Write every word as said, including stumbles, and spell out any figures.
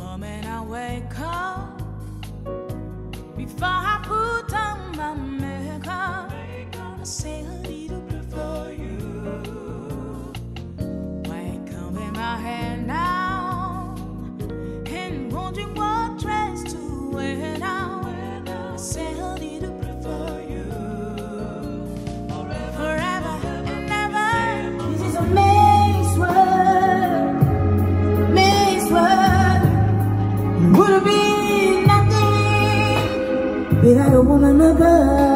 moment I wake up, before I put on my makeup, I say a little prayer for you. Wake up in my head now, and wondering what dress to wear now. I say a little prayer for you. Forever and ever. This is a maze world, maze world. Would have been nothing without a woman above.